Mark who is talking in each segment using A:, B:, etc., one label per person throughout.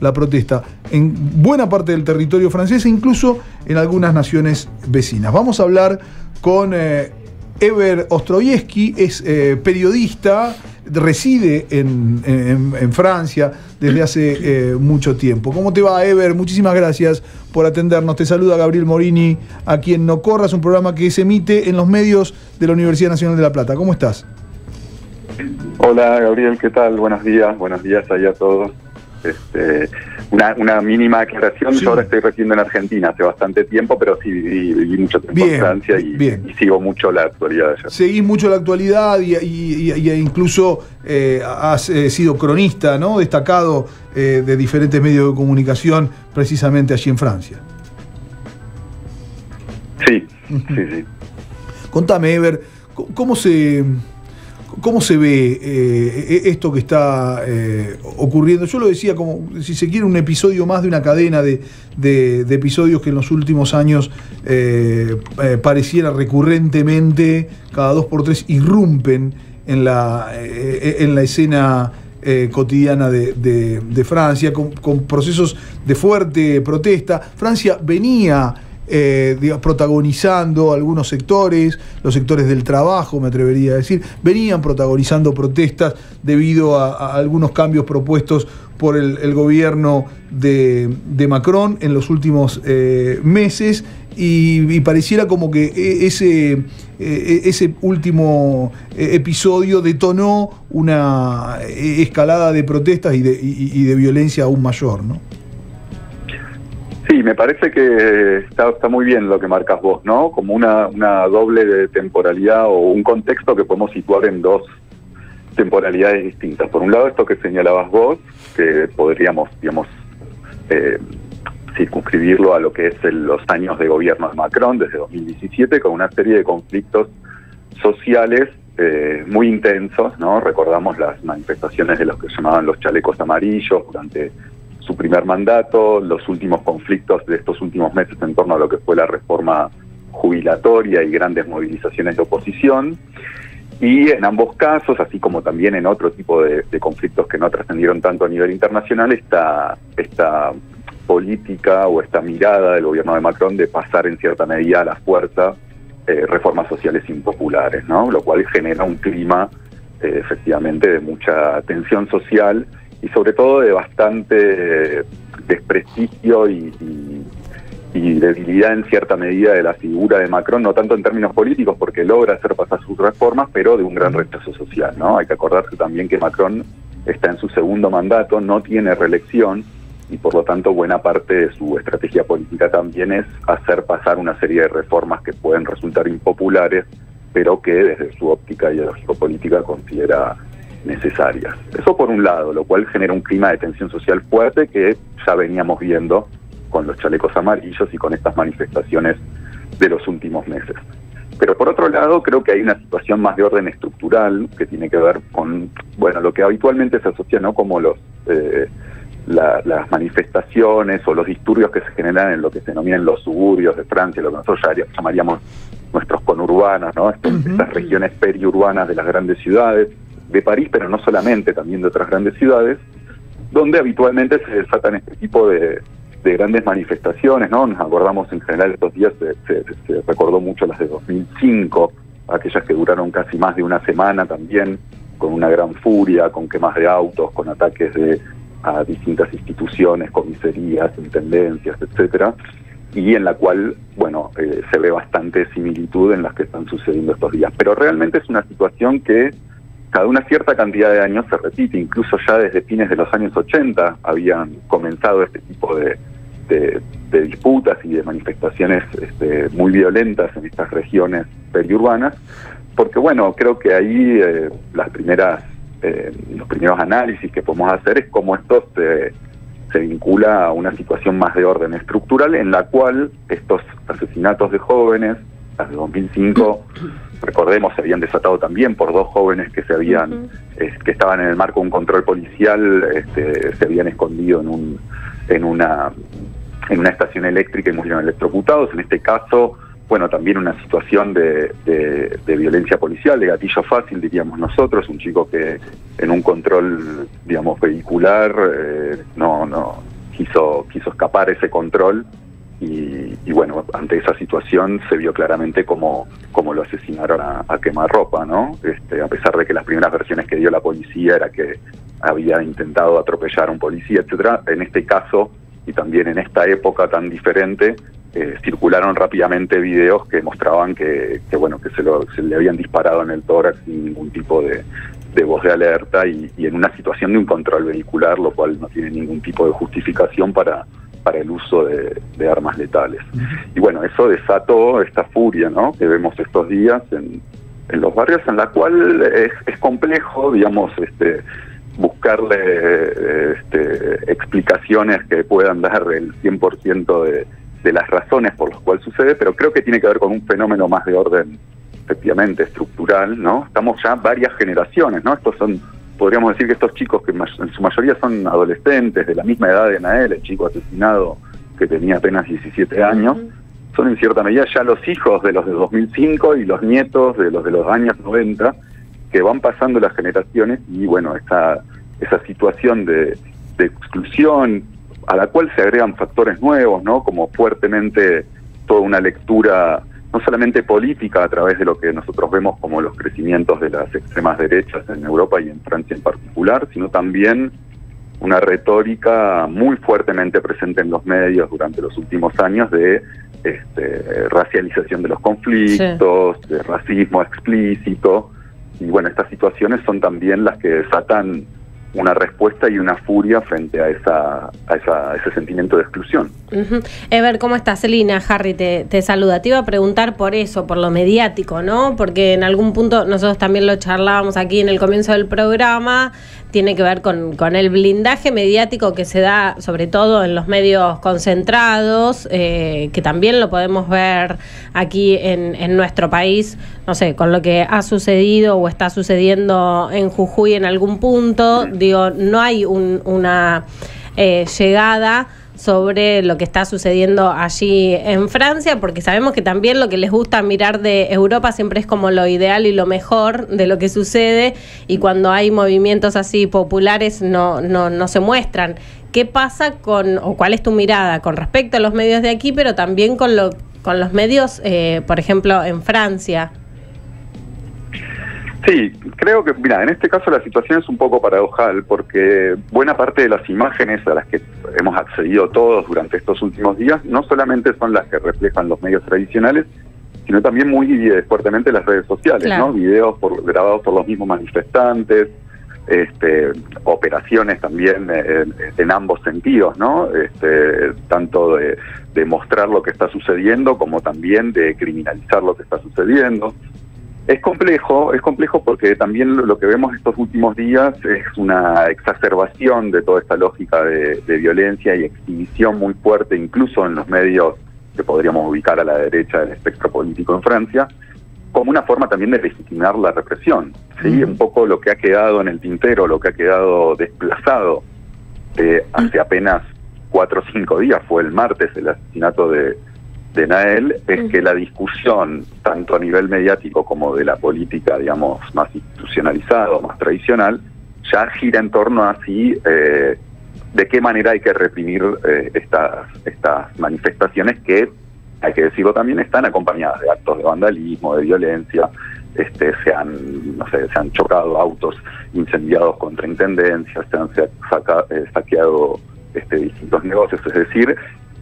A: la protesta en buena parte del territorio francés e incluso en algunas naciones vecinas. Vamos a hablar con Eber Ostrowiecki, es periodista, reside en Francia desde hace mucho tiempo. ¿Cómo te va, Eber? Muchísimas gracias por atendernos. Te saluda Gabriel Morini, a quien no corras, un programa que se emite en los medios de la Universidad Nacional de La Plata. ¿Cómo estás?
B: Hola, Gabriel, ¿qué tal? Buenos días ahí a todos. Una mínima aclaración, sí. Yo ahora estoy residiendo en Argentina hace bastante tiempo, pero sí viví mucho tiempo en Francia y sigo mucho la actualidad de allá.
A: Seguís mucho la actualidad y incluso has sido cronista, ¿no? Destacado de diferentes medios de comunicación precisamente allí en Francia.
B: Sí.
A: Contame, Eber, ¿cómo se ve esto que está ocurriendo? Yo lo decía como, si se quiere, un episodio más de una cadena de episodios que en los últimos años pareciera recurrentemente, cada 2 por 3 irrumpen en la escena cotidiana de Francia, con procesos de fuerte protesta. Francia venía protagonizando algunos sectores, los sectores del trabajo, me atrevería a decir, venían protagonizando protestas debido a algunos cambios propuestos por el gobierno de Macron en los últimos meses, y pareciera como que ese último episodio detonó una escalada de protestas y de violencia aún mayor, ¿no?
B: Sí, me parece que está muy bien lo que marcas vos, ¿no? Como una doble de temporalidad o un contexto que podemos situar en 2 temporalidades distintas. Por un lado, esto que señalabas vos, que podríamos, digamos, circunscribirlo a lo que es los años de gobierno de Macron desde 2017, con una serie de conflictos sociales muy intensos, ¿no? Recordamos las manifestaciones de los que llamaban los chalecos amarillos durante su primer mandato, los últimos conflictos de estos últimos meses en torno a lo que fue la reforma jubilatoria y grandes movilizaciones de oposición. Y en ambos casos, así como también en otro tipo de conflictos que no trascendieron tanto a nivel internacional, esta política o esta mirada del gobierno de Macron de pasar en cierta medida a la fuerza reformas sociales impopulares, ¿no? Lo cual genera un clima efectivamente de mucha tensión social y sobre todo de bastante desprestigio y debilidad en cierta medida de la figura de Macron, no tanto en términos políticos porque logra hacer pasar sus reformas, pero de un gran rechazo social, ¿no? Hay que acordarse también que Macron está en su segundo mandato, no tiene reelección y por lo tanto buena parte de su estrategia política también es hacer pasar una serie de reformas que pueden resultar impopulares, pero que desde su óptica ideológico-política considera necesarias. Eso por un lado, lo cual genera un clima de tensión social fuerte que ya veníamos viendo con los chalecos amarillos y con estas manifestaciones de los últimos meses. Pero por otro lado, creo que hay una situación más de orden estructural que tiene que ver con, bueno, lo que habitualmente se asocia, ¿no?, como las manifestaciones o los disturbios que se generan en lo que se denominan los suburbios de Francia, lo que nosotros llamaríamos nuestros conurbanos, ¿no? Estas regiones periurbanas de las grandes ciudades, de París, pero no solamente, también de otras grandes ciudades, donde habitualmente se desatan este tipo de grandes manifestaciones, ¿no? Nos acordamos en general estos días, se recordó mucho las de 2005, aquellas que duraron casi más de una semana también, con una gran furia, con quemas de autos, con ataques a distintas instituciones, comisarías, intendencias, etcétera, y en la cual, bueno, se ve bastante similitud en las que están sucediendo estos días. Pero realmente es una situación que cada una cierta cantidad de años se repite, incluso ya desde fines de los años 80 habían comenzado este tipo de disputas y de manifestaciones muy violentas en estas regiones periurbanas, porque bueno, creo que ahí los primeros análisis que podemos hacer es cómo esto se vincula a una situación más de orden estructural en la cual estos asesinatos de jóvenes, las de 2005, recordemos, se habían desatado también por 2 jóvenes que que estaban en el marco de un control policial, se habían escondido en una estación eléctrica y murieron electrocutados. En este caso, bueno, también una situación de violencia policial, de gatillo fácil, diríamos nosotros, un chico que en un control, digamos, vehicular, no quiso escapar ese control y bueno, ante esa situación se vio claramente cómo lo asesinaron a quemarropa, ¿no? A pesar de que las primeras versiones que dio la policía era que había intentado atropellar a un policía, etcétera. En este caso, y también en esta época tan diferente, circularon rápidamente videos que mostraban que se le habían disparado en el tórax sin ningún tipo de voz de alerta y en una situación de un control vehicular, lo cual no tiene ningún tipo de justificación para el uso de armas letales. Y bueno, eso desató esta furia, ¿no?, que vemos estos días en los barrios, en la cual es complejo, digamos, buscarle explicaciones que puedan dar el 100% de las razones por las cuales sucede, pero creo que tiene que ver con un fenómeno más de orden, efectivamente, estructural, ¿no? Estamos ya varias generaciones, ¿no? Podríamos decir que estos chicos, que en su mayoría son adolescentes, de la misma edad de Nael, el chico asesinado que tenía apenas 17 años, son en cierta medida ya los hijos de los de 2005 y los nietos de los años 90, que van pasando las generaciones y bueno, esa situación de exclusión, a la cual se agregan factores nuevos, ¿no?, como fuertemente toda una lectura no solamente política a través de lo que nosotros vemos como los crecimientos de las extremas derechas en Europa y en Francia en particular, sino también una retórica muy fuertemente presente en los medios durante los últimos años de racialización de los conflictos, sí, de racismo explícito. Y bueno, estas situaciones son también las que desatan una respuesta y una furia frente a ese sentimiento de exclusión.
C: Ever, ¿cómo estás? Celina, Harry te saluda. Te iba a preguntar por eso, por lo mediático, ¿no? Porque en algún punto nosotros también lo charlábamos aquí en el comienzo del programa, tiene que ver con el blindaje mediático que se da sobre todo en los medios concentrados, que también lo podemos ver aquí en nuestro país, no sé, con lo que ha sucedido o está sucediendo en Jujuy en algún punto. Digo, no hay una llegada sobre lo que está sucediendo allí en Francia, porque sabemos que también lo que les gusta mirar de Europa siempre es como lo ideal y lo mejor de lo que sucede, y cuando hay movimientos así populares no se muestran. ¿Qué pasa o cuál es tu mirada con respecto a los medios de aquí, pero también con los medios, por ejemplo, en Francia?
B: Sí, creo que, mira, en este caso la situación es un poco paradojal, porque buena parte de las imágenes a las que hemos accedido todos durante estos últimos días no solamente son las que reflejan los medios tradicionales, sino también muy fuertemente las redes sociales, claro, ¿no? Videos grabados por los mismos manifestantes, operaciones también en ambos sentidos, ¿no? Tanto de mostrar lo que está sucediendo como también de criminalizar lo que está sucediendo. Es complejo porque también lo que vemos estos últimos días es una exacerbación de toda esta lógica de violencia y exhibición muy fuerte, incluso en los medios que podríamos ubicar a la derecha del espectro político en Francia, como una forma también de legitimar la represión, ¿sí? Un poco lo que ha quedado en el tintero, lo que ha quedado desplazado hace apenas 4 o 5 días, fue el martes el asesinato de Nael, es que la discusión, tanto a nivel mediático como de la política, digamos, más institucionalizada, más tradicional, ya gira en torno a si, de qué manera hay que reprimir estas manifestaciones que, hay que decirlo también, están acompañadas de actos de vandalismo, de violencia. Se han chocado autos incendiados contra intendencias, se han saqueado distintos negocios, es decir,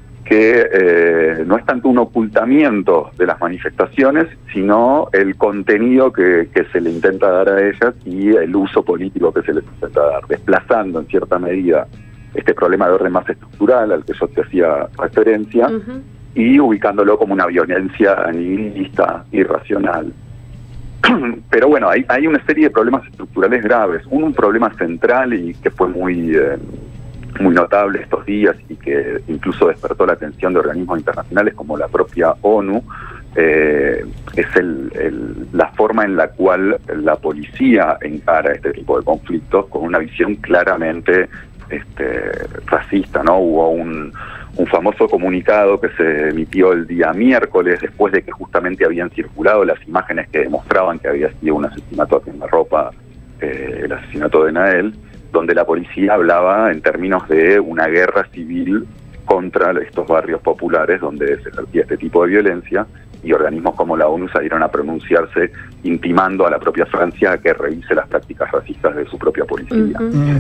B: que no es tanto un ocultamiento de las manifestaciones, sino el contenido que se le intenta dar a ellas y el uso político que se les intenta dar, desplazando en cierta medida este problema de orden más estructural al que yo te hacía referencia, y ubicándolo como una violencia nihilista, irracional. Pero bueno, hay una serie de problemas estructurales graves. Un problema central y que fue muy notable estos días y que incluso despertó la atención de organismos internacionales como la propia ONU, es la forma en la cual la policía encara este tipo de conflictos con una visión claramente racista, ¿no? Hubo un famoso comunicado que se emitió el día miércoles, después de que justamente habían circulado las imágenes que demostraban que había sido un asesinato a quemarropa, el asesinato de Nael, donde la policía hablaba en términos de una guerra civil contra estos barrios populares donde se ejercía este tipo de violencia, y organismos como la ONU salieron a pronunciarse intimando a la propia Francia a que revise las prácticas racistas de su propia policía.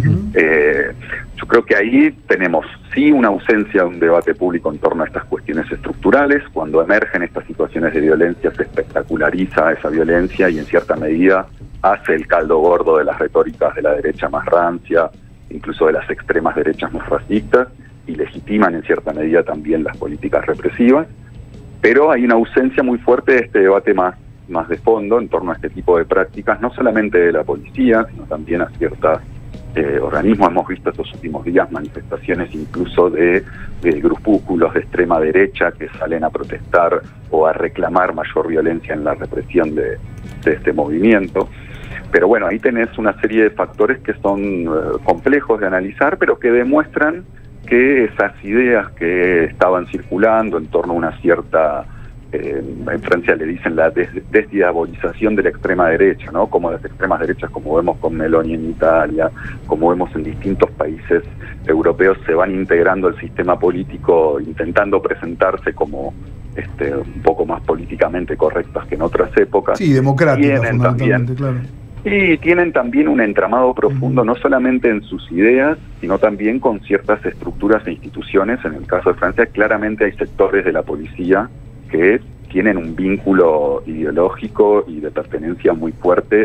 B: Yo creo que ahí tenemos sí una ausencia de un debate público en torno a estas cuestiones estructurales. Cuando emergen estas situaciones de violencia se espectaculariza esa violencia y en cierta medida hace el caldo gordo de las retóricas de la derecha más rancia, incluso de las extremas derechas más racistas, y legitiman en cierta medida también las políticas represivas. Pero hay una ausencia muy fuerte de este debate más de fondo en torno a este tipo de prácticas, no solamente de la policía, sino también a ciertos organismos. Hemos visto estos últimos días manifestaciones incluso de grupúsculos de extrema derecha que salen a protestar o a reclamar mayor violencia en la represión de este movimiento. Pero bueno, ahí tenés una serie de factores que son complejos de analizar, pero que demuestran que esas ideas que estaban circulando en torno a una cierta, en Francia le dicen la desdiabolización de la extrema derecha, ¿no? Como las extremas derechas, como vemos con Meloni en Italia, como vemos en distintos países europeos, se van integrando al sistema político, intentando presentarse como un poco más políticamente correctas que en otras épocas.
A: Sí, democráticas fundamentalmente, claro.
B: Y tienen también un entramado profundo, no solamente en sus ideas, sino también con ciertas estructuras e instituciones. En el caso de Francia, claramente hay sectores de la policía que tienen un vínculo ideológico y de pertenencia muy fuerte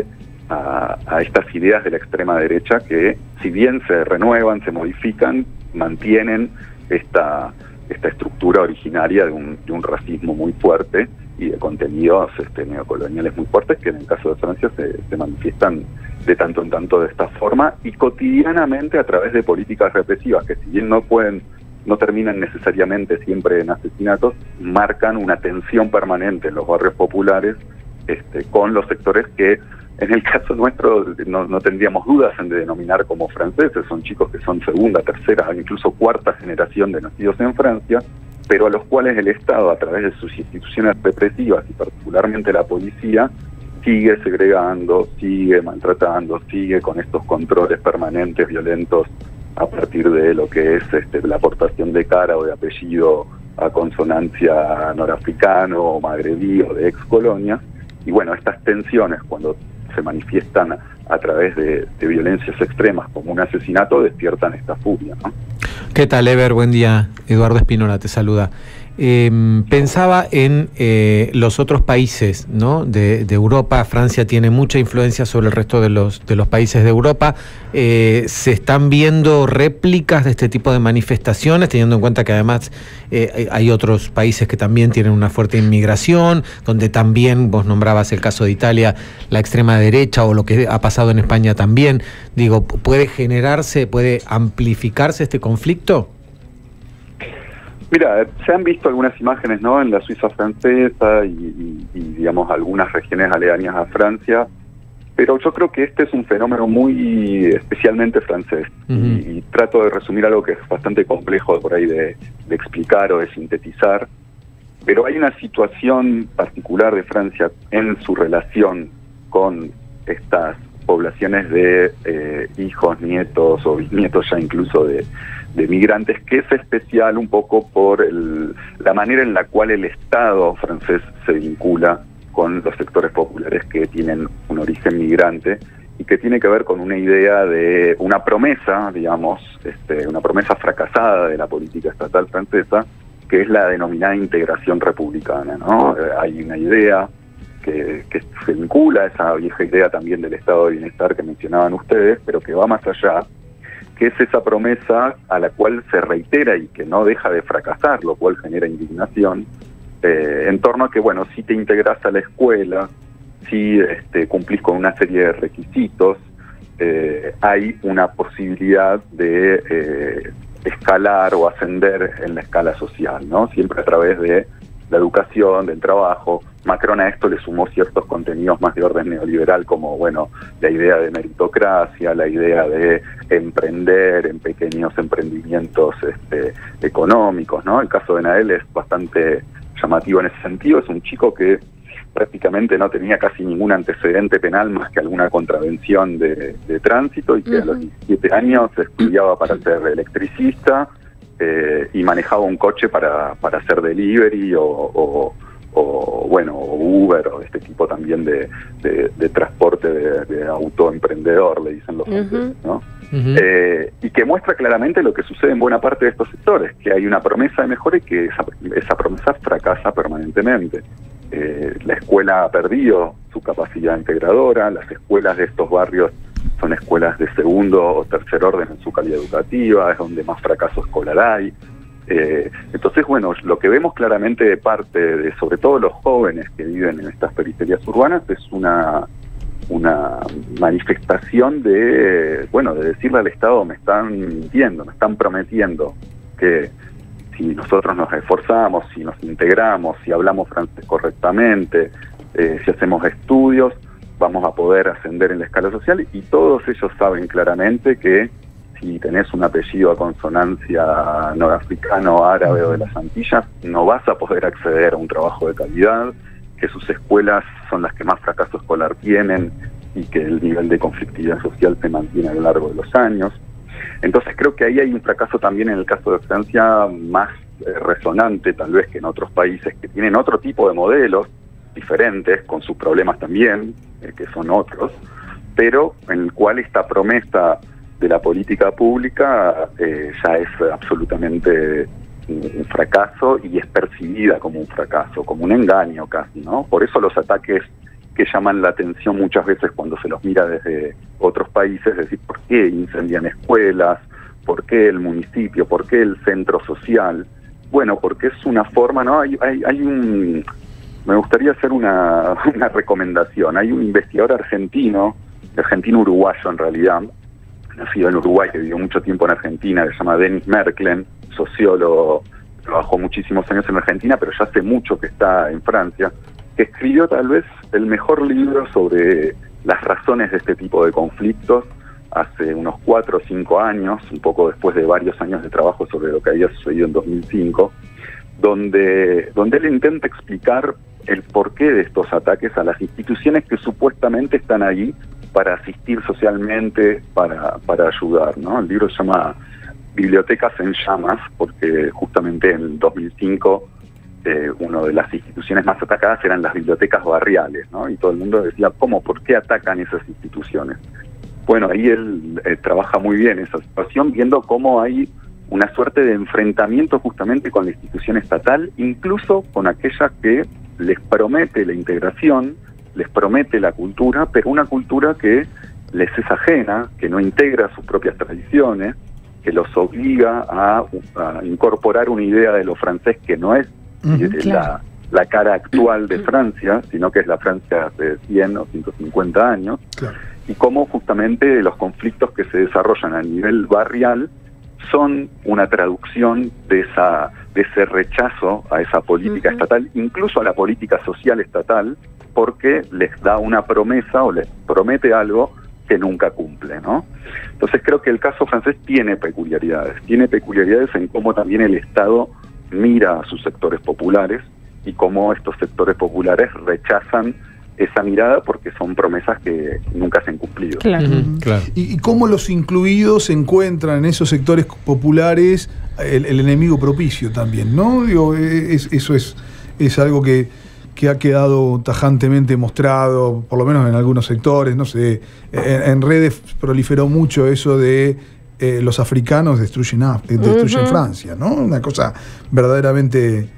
B: a estas ideas de la extrema derecha que, si bien se renuevan, se modifican, mantienen esta estructura originaria de un racismo muy fuerte y de contenidos neocoloniales muy fuertes, que en el caso de Francia se manifiestan de tanto en tanto de esta forma y cotidianamente a través de políticas represivas que, si bien no terminan necesariamente siempre en asesinatos, marcan una tensión permanente en los barrios populares con los sectores que en el caso nuestro no tendríamos dudas en denominar como franceses. Son chicos que son segunda, tercera, incluso cuarta generación de nacidos en Francia, pero a los cuales el Estado, a través de sus instituciones represivas y particularmente la policía, sigue segregando, sigue maltratando, sigue con estos controles permanentes violentos a partir de lo que es la aportación de cara o de apellido a consonancia norafricano o magrebí o de ex colonia. Y bueno, estas tensiones, cuando se manifiestan a través de violencias extremas como un asesinato, despiertan esta furia, ¿no?
D: ¿Qué tal, Ever? Buen día. Eduardo Espínola te saluda. Pensaba en los otros países, ¿no? de Europa. Francia tiene mucha influencia sobre el resto de los países de Europa. ¿Se están viendo réplicas de este tipo de manifestaciones, teniendo en cuenta que además hay otros países que también tienen una fuerte inmigración, donde también, vos nombrabas el caso de Italia, la extrema derecha, o lo que ha pasado en España también? Digo, ¿puede amplificarse este conflicto?
B: Mira, se han visto algunas imágenes, ¿no?, en la Suiza francesa y digamos algunas regiones aledañas a Francia, pero yo creo que este es un fenómeno muy especialmente francés. Y trato de resumir algo que es bastante complejo por ahí de explicar o de sintetizar, pero hay una situación particular de Francia en su relación con estas poblaciones de hijos, nietos o bisnietos ya incluso de migrantes, que es especial un poco por la manera en la cual el Estado francés se vincula con los sectores populares que tienen un origen migrante y que tiene que ver con una idea de una promesa, digamos, una promesa fracasada de la política estatal francesa, que es la denominada integración republicana, ¿no? Hay una idea que se vincula a esa vieja idea también del estado de bienestar que mencionaban ustedes, pero que va más allá, que es esa promesa a la cual se reitera y que no deja de fracasar, lo cual genera indignación, en torno a que, bueno, si te integras a la escuela, si cumplís con una serie de requisitos, hay una posibilidad de escalar o ascender en la escala social, ¿no? Siempre a través de la educación, del trabajo. Macron a esto le sumó ciertos contenidos más de orden neoliberal, como, bueno, la idea de meritocracia, la idea de emprender en pequeños emprendimientos económicos, ¿no? El caso de Nael es bastante llamativo en ese sentido. Es un chico que prácticamente no tenía casi ningún antecedente penal más que alguna contravención de tránsito, y que a los 17 años estudiaba para ser electricista y manejaba un coche para hacer delivery o Uber, o este tipo también de transporte de autoemprendedor, le dicen los franceses, ¿no? Y que muestra claramente lo que sucede en buena parte de estos sectores, que hay una promesa de mejora y que esa promesa fracasa permanentemente. La escuela ha perdido su capacidad integradora, las escuelas de estos barrios son escuelas de segundo o tercer orden en su calidad educativa, es donde más fracaso escolar hay. Entonces, bueno, lo que vemos claramente de parte de, sobre todo los jóvenes que viven en estas periferias urbanas, es una manifestación de decirle al Estado: me están mintiendo, me están prometiendo que si nosotros nos esforzamos, si nos integramos, si hablamos francés correctamente, si hacemos estudios, vamos a poder ascender en la escala social, y todos ellos saben claramente que si tenés un apellido a consonancia norafricano, árabe o de las Antillas, no vas a poder acceder a un trabajo de calidad, que sus escuelas son las que más fracaso escolar tienen y que el nivel de conflictividad social se mantiene a lo largo de los años. Entonces creo que ahí hay un fracaso también en el caso de Francia más resonante tal vez que en otros países que tienen otro tipo de modelos diferentes, con sus problemas también, que son otros, pero en el cual esta promesa de la política pública ya es absolutamente un fracaso, y es percibida como un fracaso, como un engaño casi, ¿no? Por eso los ataques que llaman la atención muchas veces cuando se los mira desde otros países, es decir, ¿por qué incendian escuelas? ¿Por qué el municipio? ¿Por qué el centro social? Bueno, porque es una forma, ¿no? Me gustaría hacer una recomendación. Hay un investigador argentino-uruguayo en realidad, nacido en Uruguay, que vivió mucho tiempo en Argentina, que se llama Denis Merklen, sociólogo, trabajó muchísimos años en Argentina, pero ya hace mucho que está en Francia, que escribió tal vez el mejor libro sobre las razones de este tipo de conflictos hace unos 4 o 5 años, un poco después de varios años de trabajo sobre lo que había sucedido en 2005, donde él intenta explicar el porqué de estos ataques a las instituciones que supuestamente están ahí para asistir socialmente, para ayudar, ¿no? El libro se llama Bibliotecas en Llamas, porque justamente en 2005 una de las instituciones más atacadas eran las bibliotecas barriales, ¿no? Y todo el mundo decía, ¿cómo? ¿Por qué atacan esas instituciones? Bueno, ahí él trabaja muy bien esa situación, viendo cómo hay una suerte de enfrentamiento justamente con la institución estatal, incluso con aquella que les promete la integración, les promete la cultura, pero una cultura que les es ajena, que no integra sus propias tradiciones, que los obliga a incorporar una idea de lo francés que no es
C: claro.
B: la cara actual de Francia, sino que es la Francia de 100 o 150 años, claro. Y cómo justamente los conflictos que se desarrollan a nivel barrial son una traducción de ese rechazo a esa política estatal, incluso a la política social estatal, porque les da una promesa o les promete algo que nunca cumple, ¿no? Entonces creo que el caso francés tiene peculiaridades en cómo también el Estado mira a sus sectores populares y cómo estos sectores populares rechazan esa mirada porque son promesas que nunca se han cumplido.
C: Claro.
D: Claro.
A: Y cómo los incluidos encuentran en esos sectores populares el enemigo propicio también, ¿no? Digo, eso es algo que ha quedado tajantemente mostrado, por lo menos en algunos sectores, no sé, en redes proliferó mucho eso de los africanos destruyen Francia, ¿no? Una cosa verdaderamente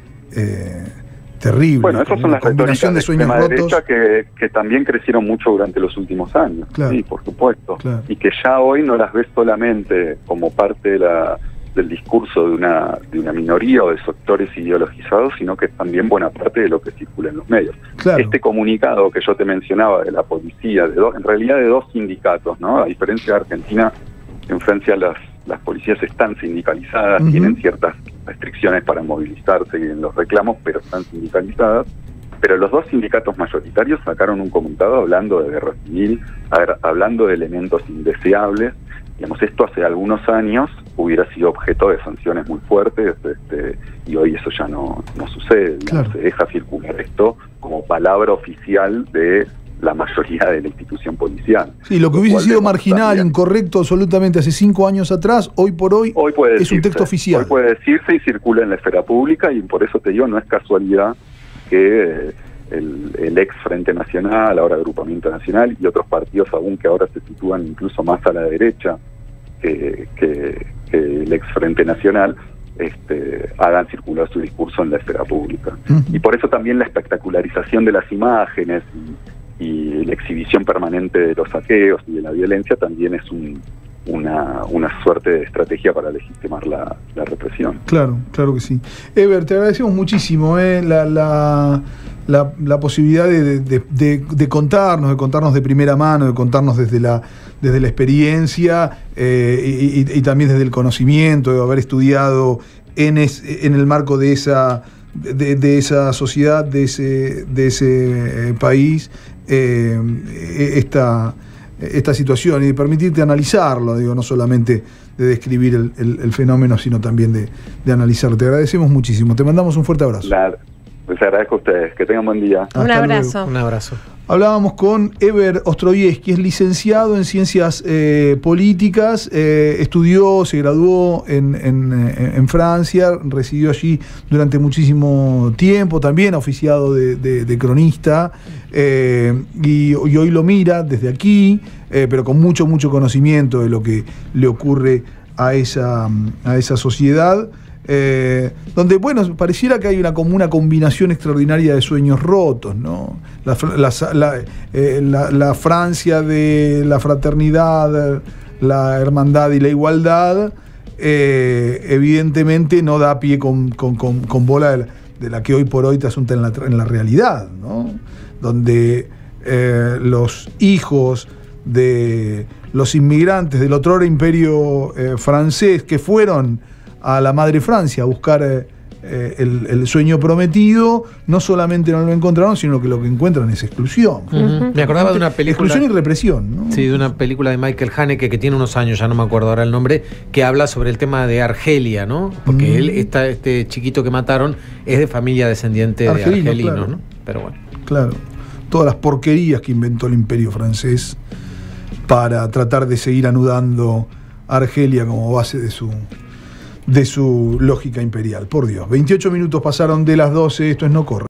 A: terrible.
B: Bueno, esas son las
A: combinación de sueños rotos
B: que también crecieron mucho durante los últimos años, claro. Sí, por supuesto,
A: claro.
B: Y que ya hoy no las ves solamente como parte del discurso de una minoría o de sectores ideologizados, sino que es también buena parte de lo que circula en los medios.
A: Claro.
B: Este comunicado que yo te mencionaba de la policía, en realidad de 2 sindicatos, ¿no? A diferencia de Argentina, en Francia las policías están sindicalizadas, tienen ciertas restricciones para movilizarse y en los reclamos, pero están sindicalizadas. Pero los 2 sindicatos mayoritarios sacaron un comunicado hablando de guerra civil, hablando de elementos indeseables, Digamos, esto hace algunos años hubiera sido objeto de sanciones muy fuertes, y hoy eso ya no sucede.
A: Claro.
B: Se deja circular esto como palabra oficial de la mayoría de la institución policial.
A: Sí, lo que hubiese sido marginal,
B: también,
A: incorrecto absolutamente hace 5 años atrás, hoy por hoy
B: puede
A: es
B: decirse,
A: un texto oficial.
B: Hoy puede decirse y circula en la esfera pública, y por eso te digo, no es casualidad que el ex Frente Nacional, ahora Agrupamiento Nacional, y otros partidos aún que ahora se sitúan incluso más a la derecha que el ex Frente Nacional, hagan circular su discurso en la esfera pública. Y por eso también la espectacularización de las imágenes y la exhibición permanente de los saqueos y de la violencia también es una suerte de estrategia para legitimar la represión.
A: Claro, claro que sí. Eber, te agradecemos muchísimo la posibilidad de contarnos de primera mano, de contarnos desde la experiencia y también desde el conocimiento, de haber estudiado en el marco de esa sociedad, de ese país, esta situación, y de permitirte analizarlo, digo, no solamente de describir el fenómeno, sino también de analizarlo. Te agradecemos muchísimo. Te mandamos un fuerte abrazo.
B: Les agradezco a ustedes. Que tengan buen día.
C: Un abrazo.
D: Un abrazo.
A: Hablábamos con Eber Ostroyevsky, es licenciado en Ciencias Políticas, estudió, se graduó en Francia, residió allí durante muchísimo tiempo, también oficiado de cronista, y hoy lo mira desde aquí, pero con mucho conocimiento de lo que le ocurre a esa sociedad. Donde, bueno, pareciera que hay una combinación extraordinaria de sueños rotos, ¿no? La Francia de la fraternidad, la hermandad y la igualdad, evidentemente no da pie con bola de la que hoy por hoy te asunta en la realidad, ¿no? Donde los hijos de los inmigrantes del otrora imperio francés que fueron a la madre Francia a buscar el sueño prometido, no solamente no lo encontraron, sino que lo que encuentran es exclusión.
D: Me acordaba de una película...
A: Exclusión y represión, ¿no?
D: Sí, de una película de Michael Haneke que tiene unos años, ya no me acuerdo ahora el nombre, que habla sobre el tema de Argelia, ¿no? Porque este chiquito que mataron es de familia descendiente de argelinos, claro, ¿no? Pero bueno. Claro.
A: Todas las porquerías que inventó el imperio francés para tratar de seguir anudando a Argelia como base de su lógica imperial. Por Dios, 28 minutos pasaron de las 12, esto es No Corre.